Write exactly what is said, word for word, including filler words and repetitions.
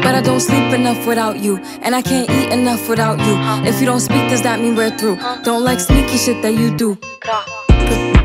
but I don't sleep enough without you, and I can't eat enough without you. If you don't speak, does that mean we're through? Don't like sneaky shit that you do.